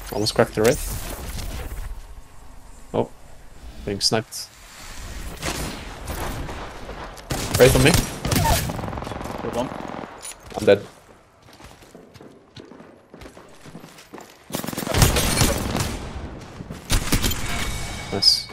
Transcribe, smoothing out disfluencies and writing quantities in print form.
Almost cracked the red. Oh, being sniped. Right on me. Good one. I'm dead. Nice.